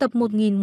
Tập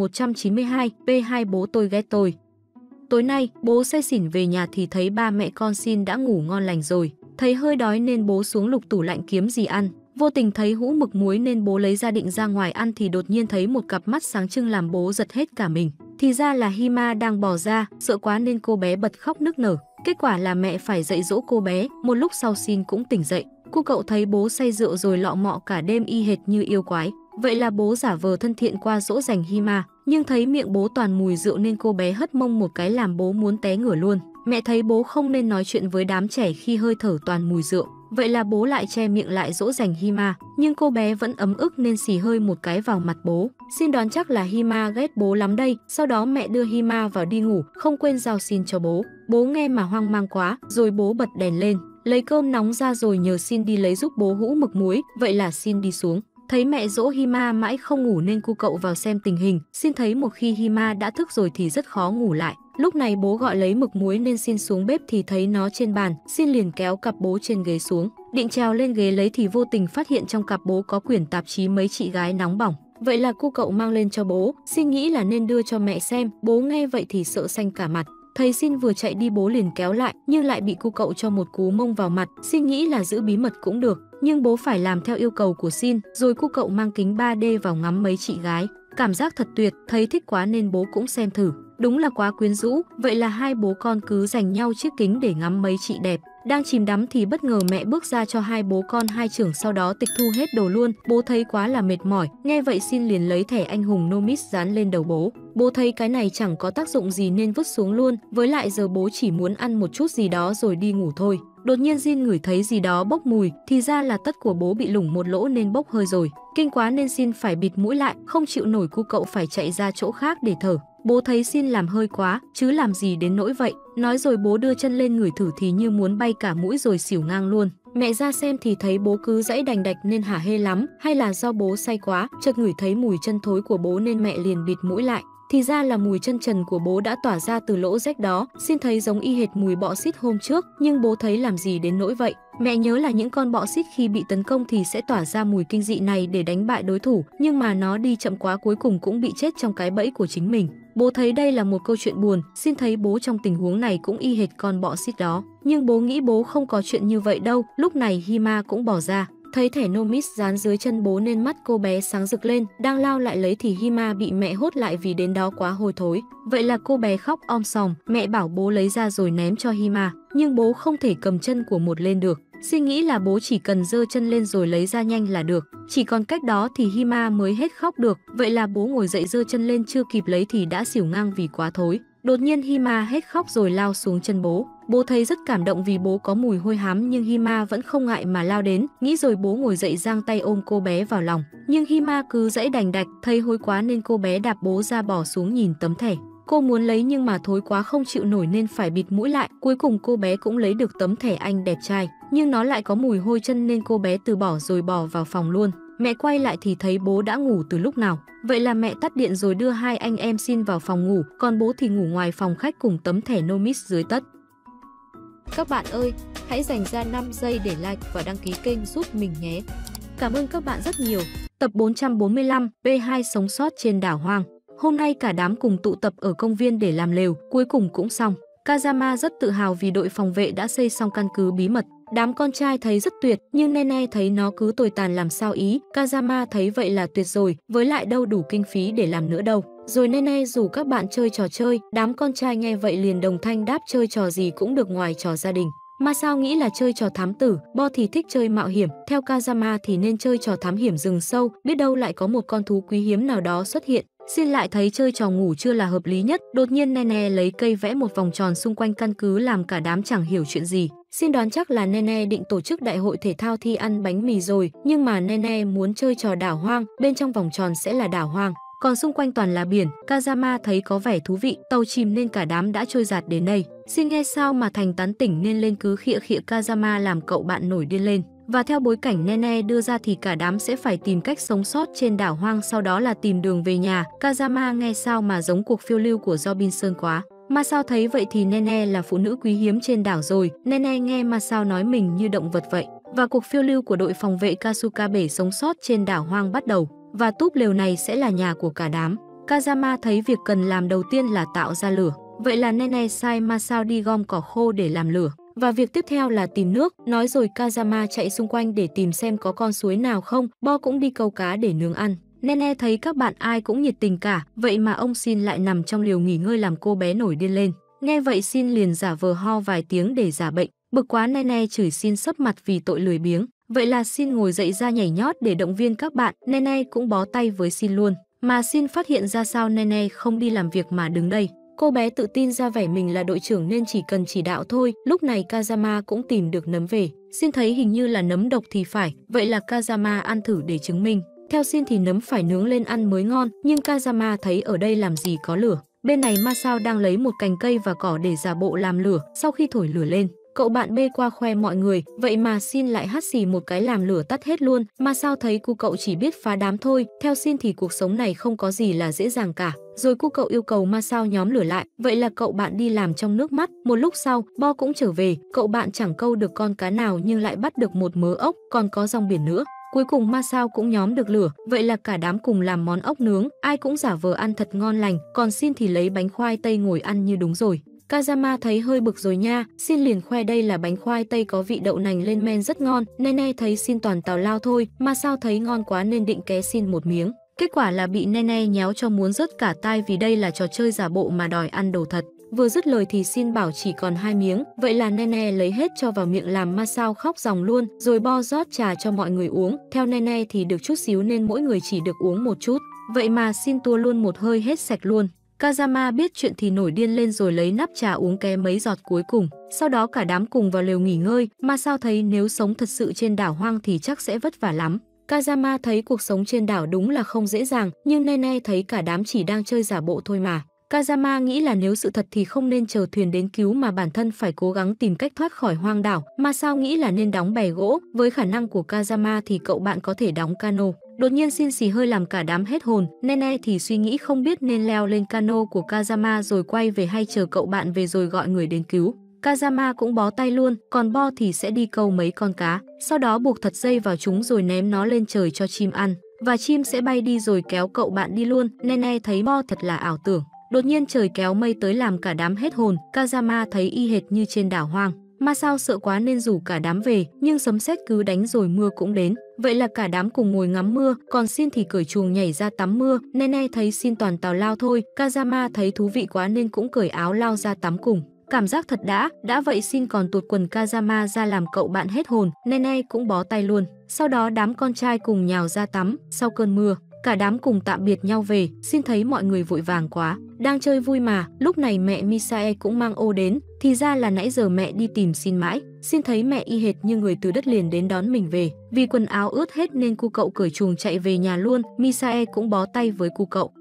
1192, P2 bố tôi ghét tôi. Tối nay, bố say xỉn về nhà thì thấy ba mẹ con Xin đã ngủ ngon lành rồi. Thấy hơi đói nên bố xuống lục tủ lạnh kiếm gì ăn. Vô tình thấy hũ mực muối nên bố lấy ra định ra ngoài ăn thì đột nhiên thấy một cặp mắt sáng trưng làm bố giật hết cả mình. Thì ra là Hima đang bò ra, sợ quá nên cô bé bật khóc nức nở. Kết quả là mẹ phải dạy dỗ cô bé, một lúc sau Xin cũng tỉnh dậy. Cu cậu thấy bố say rượu rồi lọ mọ cả đêm y hệt như yêu quái. Vậy là bố giả vờ thân thiện qua dỗ dành Hima, nhưng thấy miệng bố toàn mùi rượu nên cô bé hất mông một cái làm bố muốn té ngửa luôn. Mẹ thấy bố không nên nói chuyện với đám trẻ khi hơi thở toàn mùi rượu. Vậy là bố lại che miệng lại dỗ dành Hima, nhưng cô bé vẫn ấm ức nên xì hơi một cái vào mặt bố. Xin đoán chắc là Hima ghét bố lắm đây. Sau đó mẹ đưa Hima vào đi ngủ, không quên giao Xin cho bố. Bố nghe mà hoang mang quá, rồi bố bật đèn lên, lấy cơm nóng ra rồi nhờ Xin đi lấy giúp bố hũ mực muối. Vậy là Xin đi xuống. Thấy mẹ dỗ Hima mãi không ngủ nên cu cậu vào xem tình hình. Xin thấy một khi Hima đã thức rồi thì rất khó ngủ lại. Lúc này bố gọi lấy mực muối nên Xin xuống bếp thì thấy nó trên bàn. Xin liền kéo cặp bố trên ghế xuống, định trèo lên ghế lấy thì vô tình phát hiện trong cặp bố có quyển tạp chí mấy chị gái nóng bỏng. Vậy là cu cậu mang lên cho bố. Xin nghĩ là nên đưa cho mẹ xem. Bố nghe vậy thì sợ xanh cả mặt. Thấy Xin vừa chạy đi bố liền kéo lại, nhưng lại bị cu cậu cho một cú mông vào mặt. Xin nghĩ là giữ bí mật cũng được, nhưng bố phải làm theo yêu cầu của Xin. Rồi cu cậu mang kính 3D vào ngắm mấy chị gái. Cảm giác thật tuyệt, thấy thích quá nên bố cũng xem thử. Đúng là quá quyến rũ. Vậy là hai bố con cứ dành nhau chiếc kính để ngắm mấy chị đẹp. Đang chìm đắm thì bất ngờ mẹ bước ra cho hai bố con hai chưởng, sau đó tịch thu hết đồ luôn. Bố thấy quá là mệt mỏi, nghe vậy Xin liền lấy thẻ anh hùng Nomis dán lên đầu bố. Bố thấy cái này chẳng có tác dụng gì nên vứt xuống luôn. Với lại giờ bố chỉ muốn ăn một chút gì đó rồi đi ngủ thôi. Đột nhiên Xin ngửi thấy gì đó bốc mùi, thì ra là tất của bố bị lủng một lỗ nên bốc hơi rồi. Kinh quá nên Xin phải bịt mũi lại, không chịu nổi cu cậu phải chạy ra chỗ khác để thở. Bố thấy Xin làm hơi quá, chứ làm gì đến nỗi vậy. Nói rồi bố đưa chân lên ngửi thử thì như muốn bay cả mũi rồi xỉu ngang luôn. Mẹ ra xem thì thấy bố cứ giãy đành đạch nên hả hê lắm. Hay là do bố say quá, chợt ngửi thấy mùi chân thối của bố nên mẹ liền bịt mũi lại. Thì ra là mùi chân trần của bố đã tỏa ra từ lỗ rách đó. Xin thấy giống y hệt mùi bọ xít hôm trước, nhưng bố thấy làm gì đến nỗi vậy. Mẹ nhớ là những con bọ xít khi bị tấn công thì sẽ tỏa ra mùi kinh dị này để đánh bại đối thủ, nhưng mà nó đi chậm quá cuối cùng cũng bị chết trong cái bẫy của chính mình. Bố thấy đây là một câu chuyện buồn. Xin thấy bố trong tình huống này cũng y hệt con bọ xít đó, nhưng bố nghĩ bố không có chuyện như vậy đâu. Lúc này Hima cũng bỏ ra, thấy thẻ Nomis dán dưới chân bố nên mắt cô bé sáng rực lên, đang lao lại lấy thì Hima bị mẹ hốt lại vì đến đó quá hôi thối. Vậy là cô bé khóc om sòm, mẹ bảo bố lấy ra rồi ném cho Hima, nhưng bố không thể cầm chân của một lên được. Xin nghĩ là bố chỉ cần giơ chân lên rồi lấy ra nhanh là được. Chỉ còn cách đó thì Hima mới hết khóc được. Vậy là bố ngồi dậy giơ chân lên chưa kịp lấy thì đã xỉu ngang vì quá thối. Đột nhiên Hima hết khóc rồi lao xuống chân bố. Bố thấy rất cảm động vì bố có mùi hôi hám, nhưng Hima vẫn không ngại mà lao đến. Nghĩ rồi bố ngồi dậy giang tay ôm cô bé vào lòng. Nhưng Hima cứ giãy đành đạch, thấy hối quá nên cô bé đạp bố ra bỏ xuống nhìn tấm thẻ. Cô muốn lấy nhưng mà thối quá không chịu nổi nên phải bịt mũi lại. Cuối cùng cô bé cũng lấy được tấm thẻ anh đẹp trai, nhưng nó lại có mùi hôi chân nên cô bé từ bỏ rồi bỏ vào phòng luôn. Mẹ quay lại thì thấy bố đã ngủ từ lúc nào. Vậy là mẹ tắt điện rồi đưa hai anh em Xin vào phòng ngủ, còn bố thì ngủ ngoài phòng khách cùng tấm thẻ Nomis dưới tất. Các bạn ơi, hãy dành ra 5 giây để like và đăng ký kênh giúp mình nhé. Cảm ơn các bạn rất nhiều. Tập 445, P2 sống sót trên đảo hoang. Hôm nay cả đám cùng tụ tập ở công viên để làm lều, cuối cùng cũng xong. Kazama rất tự hào vì đội phòng vệ đã xây xong căn cứ bí mật. Đám con trai thấy rất tuyệt, nhưng Nene thấy nó cứ tồi tàn làm sao ý. Kazama thấy vậy là tuyệt rồi, với lại đâu đủ kinh phí để làm nữa đâu. Rồi Nene rủ các bạn chơi trò chơi, đám con trai nghe vậy liền đồng thanh đáp chơi trò gì cũng được ngoài trò gia đình. Mà sao nghĩ là chơi trò thám tử, Bo thì thích chơi mạo hiểm, theo Kazama thì nên chơi trò thám hiểm rừng sâu, biết đâu lại có một con thú quý hiếm nào đó xuất hiện. Xin lại thấy chơi trò ngủ trưa là hợp lý nhất. Đột nhiên Nene lấy cây vẽ một vòng tròn xung quanh căn cứ làm cả đám chẳng hiểu chuyện gì. Xin đoán chắc là Nene định tổ chức đại hội thể thao thi ăn bánh mì rồi, nhưng mà Nene muốn chơi trò đảo hoang, bên trong vòng tròn sẽ là đảo hoang, còn xung quanh toàn là biển. Kazama thấy có vẻ thú vị, tàu chìm nên cả đám đã trôi dạt đến đây. Xin nghe sao mà thành tán tỉnh nên lên cứ khịa khịa Kazama làm cậu bạn nổi điên lên. Và theo bối cảnh Nene đưa ra thì cả đám sẽ phải tìm cách sống sót trên đảo hoang, sau đó là tìm đường về nhà. Kazama nghe sao mà giống cuộc phiêu lưu của Robinson quá. Mà sao thấy vậy thì Nene là phụ nữ quý hiếm trên đảo rồi. Nene nghe mà sao nói mình như động vật vậy. Và cuộc phiêu lưu của đội phòng vệ Kasukabe sống sót trên đảo hoang bắt đầu. Và túp lều này sẽ là nhà của cả đám. Kazama thấy việc cần làm đầu tiên là tạo ra lửa. Vậy là Nene sai Masao đi gom cỏ khô để làm lửa. Và việc tiếp theo là tìm nước, nói rồi Kazama chạy xung quanh để tìm xem có con suối nào không, Bo cũng đi câu cá để nướng ăn. Nene thấy các bạn ai cũng nhiệt tình cả, vậy mà ông Shin lại nằm trong liều nghỉ ngơi làm cô bé nổi điên lên. Nghe vậy Shin liền giả vờ ho vài tiếng để giả bệnh, bực quá Nene chửi Shin sấp mặt vì tội lười biếng. Vậy là Shin ngồi dậy ra nhảy nhót để động viên các bạn, Nene cũng bó tay với Shin luôn. Mà Shin phát hiện ra sao Nene không đi làm việc mà đứng đây. Cô bé tự tin ra vẻ mình là đội trưởng nên chỉ cần chỉ đạo thôi. Lúc này Kazama cũng tìm được nấm về. Shin thấy hình như là nấm độc thì phải, vậy là Kazama ăn thử để chứng minh. Theo Shin thì nấm phải nướng lên ăn mới ngon, nhưng Kazama thấy ở đây làm gì có lửa. Bên này Masao đang lấy một cành cây và cỏ để giả bộ làm lửa. Sau khi thổi lửa lên, cậu bạn bê qua khoe mọi người, vậy mà Shin lại hắt xì một cái làm lửa tắt hết luôn. Masao thấy cu cậu chỉ biết phá đám thôi, theo Shin thì cuộc sống này không có gì là dễ dàng cả. Rồi cu cậu yêu cầu Masao nhóm lửa lại, vậy là cậu bạn đi làm trong nước mắt. Một lúc sau, Bo cũng trở về, cậu bạn chẳng câu được con cá nào nhưng lại bắt được một mớ ốc, còn có rong biển nữa. Cuối cùng Masao cũng nhóm được lửa, vậy là cả đám cùng làm món ốc nướng, ai cũng giả vờ ăn thật ngon lành, còn Shin thì lấy bánh khoai tây ngồi ăn như đúng rồi. Kazama thấy hơi bực rồi nha, Shin liền khoe đây là bánh khoai tây có vị đậu nành lên men rất ngon. Nene thấy Shin toàn tào lao thôi, Masao thấy ngon quá nên định ké Shin một miếng. Kết quả là bị Nene nhéo cho muốn rớt cả tai vì đây là trò chơi giả bộ mà đòi ăn đồ thật. Vừa dứt lời thì Shin bảo chỉ còn 2 miếng, vậy là Nene lấy hết cho vào miệng làm Masao khóc ròng luôn, rồi Bo rót trà cho mọi người uống. Theo Nene thì được chút xíu nên mỗi người chỉ được uống một chút, vậy mà Shin tua luôn một hơi hết sạch luôn. Kazama biết chuyện thì nổi điên lên rồi lấy nắp trà uống ké mấy giọt cuối cùng. Sau đó cả đám cùng vào lều nghỉ ngơi, Masao thấy nếu sống thật sự trên đảo hoang thì chắc sẽ vất vả lắm. Kazama thấy cuộc sống trên đảo đúng là không dễ dàng, nhưng Nene thấy cả đám chỉ đang chơi giả bộ thôi mà. Kazama nghĩ là nếu sự thật thì không nên chờ thuyền đến cứu mà bản thân phải cố gắng tìm cách thoát khỏi hoang đảo. Masao nghĩ là nên đóng bè gỗ, với khả năng của Kazama thì cậu bạn có thể đóng cano. Đột nhiên Shin xì hơi làm cả đám hết hồn, Nene thì suy nghĩ không biết nên leo lên cano của Kazama rồi quay về hay chờ cậu bạn về rồi gọi người đến cứu. Kazama cũng bó tay luôn, còn Bo thì sẽ đi câu mấy con cá, sau đó buộc thật dây vào chúng rồi ném nó lên trời cho chim ăn, và chim sẽ bay đi rồi kéo cậu bạn đi luôn. Nene thấy Bo thật là ảo tưởng. Đột nhiên trời kéo mây tới làm cả đám hết hồn, Kazama thấy y hệt như trên đảo hoang. Masao sợ quá nên rủ cả đám về, nhưng sấm sét cứ đánh rồi mưa cũng đến. Vậy là cả đám cùng ngồi ngắm mưa, còn Shin thì cởi chuồng nhảy ra tắm mưa. Nene thấy Shin toàn tào lao thôi, Kazama thấy thú vị quá nên cũng cởi áo lao ra tắm cùng. Cảm giác thật đã vậy Shin còn tuột quần Kazama ra làm cậu bạn hết hồn, Nene cũng bó tay luôn. Sau đó đám con trai cùng nhào ra tắm, sau cơn mưa, cả đám cùng tạm biệt nhau về. Shin thấy mọi người vội vàng quá, đang chơi vui mà. Lúc này mẹ Misae cũng mang ô đến, thì ra là nãy giờ mẹ đi tìm Shin mãi. Shin thấy mẹ y hệt như người từ đất liền đến đón mình về. Vì quần áo ướt hết nên cu cậu cởi chuồng chạy về nhà luôn. Misae cũng bó tay với cu cậu.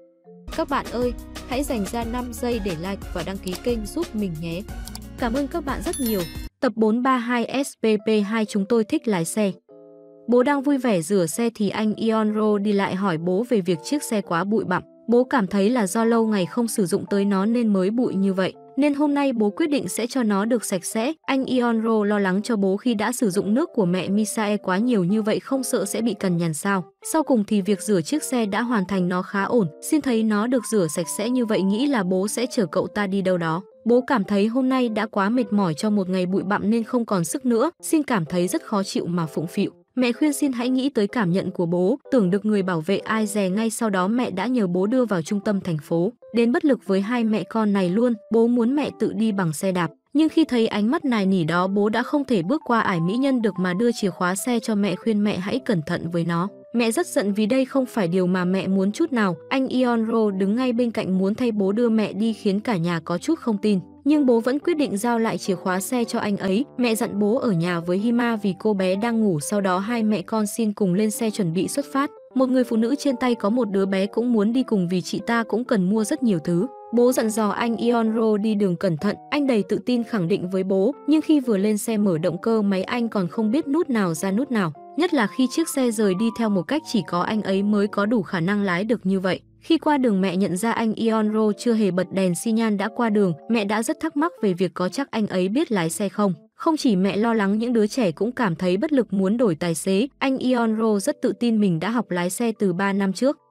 Các bạn ơi, hãy dành ra 5 giây để like và đăng ký kênh giúp mình nhé. Cảm ơn các bạn rất nhiều. Tập 432 SPP2 chúng tôi thích lái xe. Bố đang vui vẻ rửa xe thì anh Ionro đi lại hỏi bố về việc chiếc xe quá bụi bặm. Bố cảm thấy là do lâu ngày không sử dụng tới nó nên mới bụi như vậy. Nên hôm nay bố quyết định sẽ cho nó được sạch sẽ. Anh Ionro lo lắng cho bố khi đã sử dụng nước của mẹ Misae quá nhiều như vậy không sợ sẽ bị cằn nhằn sao. Sau cùng thì việc rửa chiếc xe đã hoàn thành, nó khá ổn. Shin thấy nó được rửa sạch sẽ như vậy nghĩ là bố sẽ chở cậu ta đi đâu đó. Bố cảm thấy hôm nay đã quá mệt mỏi cho một ngày bụi bặm nên không còn sức nữa. Shin cảm thấy rất khó chịu mà phụng phịu. Mẹ khuyên Shin hãy nghĩ tới cảm nhận của bố, tưởng được người bảo vệ ai dè ngay sau đó mẹ đã nhờ bố đưa vào trung tâm thành phố. Đến bất lực với hai mẹ con này luôn, bố muốn mẹ tự đi bằng xe đạp. Nhưng khi thấy ánh mắt nài nỉ đó bố đã không thể bước qua ải mỹ nhân được mà đưa chìa khóa xe cho mẹ khuyên mẹ hãy cẩn thận với nó. Mẹ rất giận vì đây không phải điều mà mẹ muốn chút nào. Anh Ionro đứng ngay bên cạnh muốn thay bố đưa mẹ đi khiến cả nhà có chút không tin. Nhưng bố vẫn quyết định giao lại chìa khóa xe cho anh ấy. Mẹ dặn bố ở nhà với Hima vì cô bé đang ngủ. Sau đó hai mẹ con Shin cùng lên xe chuẩn bị xuất phát. Một người phụ nữ trên tay có một đứa bé cũng muốn đi cùng vì chị ta cũng cần mua rất nhiều thứ. Bố dặn dò anh Ionro đi đường cẩn thận, anh đầy tự tin khẳng định với bố. Nhưng khi vừa lên xe mở động cơ máy anh còn không biết nút nào ra nút nào. Nhất là khi chiếc xe rời đi theo một cách chỉ có anh ấy mới có đủ khả năng lái được như vậy. Khi qua đường mẹ nhận ra anh Ionro chưa hề bật đèn xi nhan đã qua đường, mẹ đã rất thắc mắc về việc có chắc anh ấy biết lái xe không. Không chỉ mẹ lo lắng, những đứa trẻ cũng cảm thấy bất lực muốn đổi tài xế. Anh Ionro rất tự tin mình đã học lái xe từ 3 năm trước.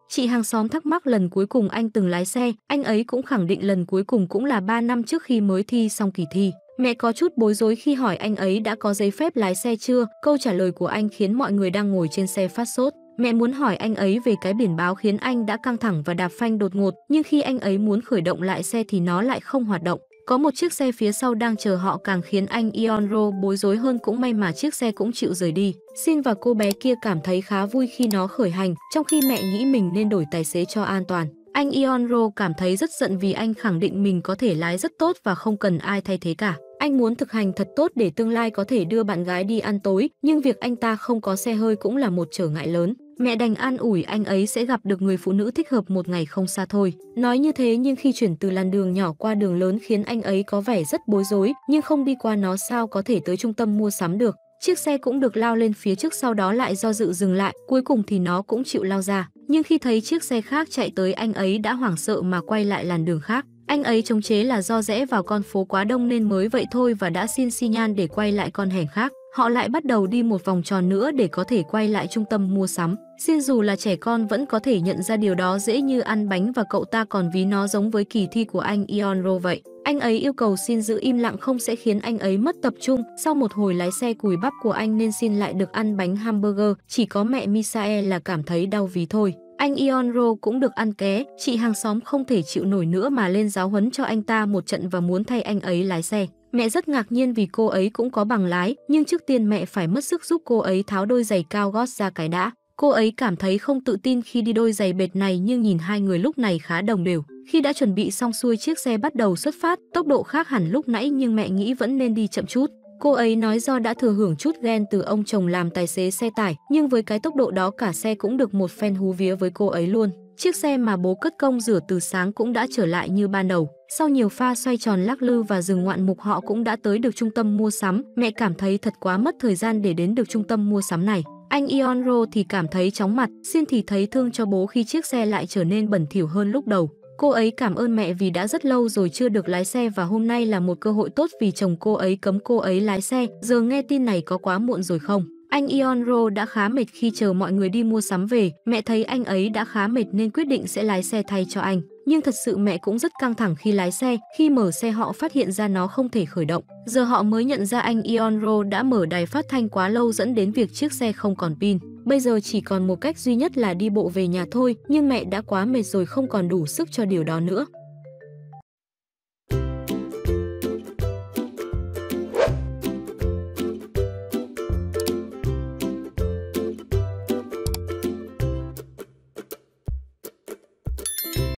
Chị hàng xóm thắc mắc lần cuối cùng anh từng lái xe, anh ấy cũng khẳng định lần cuối cùng cũng là 3 năm trước khi mới thi xong kỳ thi. Mẹ có chút bối rối khi hỏi anh ấy đã có giấy phép lái xe chưa, câu trả lời của anh khiến mọi người đang ngồi trên xe phát sốt. Mẹ muốn hỏi anh ấy về cái biển báo khiến anh đã căng thẳng và đạp phanh đột ngột, nhưng khi anh ấy muốn khởi động lại xe thì nó lại không hoạt động. Có một chiếc xe phía sau đang chờ họ càng khiến anh Eonro bối rối hơn, cũng may mà chiếc xe cũng chịu rời đi. Shin và cô bé kia cảm thấy khá vui khi nó khởi hành, trong khi mẹ nghĩ mình nên đổi tài xế cho an toàn. Anh Eonro cảm thấy rất giận vì anh khẳng định mình có thể lái rất tốt và không cần ai thay thế cả. Anh muốn thực hành thật tốt để tương lai có thể đưa bạn gái đi ăn tối, nhưng việc anh ta không có xe hơi cũng là một trở ngại lớn. Mẹ đành an ủi anh ấy sẽ gặp được người phụ nữ thích hợp một ngày không xa thôi. Nói như thế nhưng khi chuyển từ làn đường nhỏ qua đường lớn khiến anh ấy có vẻ rất bối rối, nhưng không đi qua nó sao có thể tới trung tâm mua sắm được. Chiếc xe cũng được lao lên phía trước, sau đó lại do dự dừng lại, cuối cùng thì nó cũng chịu lao ra. Nhưng khi thấy chiếc xe khác chạy tới, anh ấy đã hoảng sợ mà quay lại làn đường khác. Anh ấy chống chế là do rẽ vào con phố quá đông nên mới vậy thôi và đã xin xi nhan để quay lại con hẻm khác. Họ lại bắt đầu đi một vòng tròn nữa để có thể quay lại trung tâm mua sắm. Shin dù là trẻ con vẫn có thể nhận ra điều đó dễ như ăn bánh và cậu ta còn ví nó giống với kỳ thi của anh Eonro vậy. Anh ấy yêu cầu Shin giữ im lặng không sẽ khiến anh ấy mất tập trung. Sau một hồi lái xe cùi bắp của anh nên Shin lại được ăn bánh hamburger, chỉ có mẹ Misae là cảm thấy đau ví thôi. Anh Eonro cũng được ăn ké, chị hàng xóm không thể chịu nổi nữa mà lên giáo huấn cho anh ta một trận và muốn thay anh ấy lái xe. Mẹ rất ngạc nhiên vì cô ấy cũng có bằng lái, nhưng trước tiên mẹ phải mất sức giúp cô ấy tháo đôi giày cao gót ra cái đã. Cô ấy cảm thấy không tự tin khi đi đôi giày bệt này, nhưng nhìn hai người lúc này khá đồng đều. Khi đã chuẩn bị xong xuôi, chiếc xe bắt đầu xuất phát, tốc độ khác hẳn lúc nãy nhưng mẹ nghĩ vẫn nên đi chậm chút. Cô ấy nói do đã thừa hưởng chút ghen từ ông chồng làm tài xế xe tải, nhưng với cái tốc độ đó cả xe cũng được một phen hú vía với cô ấy luôn. Chiếc xe mà bố cất công rửa từ sáng cũng đã trở lại như ban đầu. Sau nhiều pha xoay tròn lắc lư và dừng ngoạn mục, họ cũng đã tới được trung tâm mua sắm. Mẹ cảm thấy thật quá mất thời gian để đến được trung tâm mua sắm này. Anh Eonro thì cảm thấy chóng mặt, Shin thì thấy thương cho bố khi chiếc xe lại trở nên bẩn thỉu hơn lúc đầu. Cô ấy cảm ơn mẹ vì đã rất lâu rồi chưa được lái xe và hôm nay là một cơ hội tốt vì chồng cô ấy cấm cô ấy lái xe. Giờ nghe tin này có quá muộn rồi không? Anh Eonro đã khá mệt khi chờ mọi người đi mua sắm về. Mẹ thấy anh ấy đã khá mệt nên quyết định sẽ lái xe thay cho anh. Nhưng thật sự mẹ cũng rất căng thẳng khi lái xe. Khi mở xe họ phát hiện ra nó không thể khởi động. Giờ họ mới nhận ra anh Eonro đã mở đài phát thanh quá lâu dẫn đến việc chiếc xe không còn pin. Bây giờ chỉ còn một cách duy nhất là đi bộ về nhà thôi, nhưng mẹ đã quá mệt rồi không còn đủ sức cho điều đó nữa.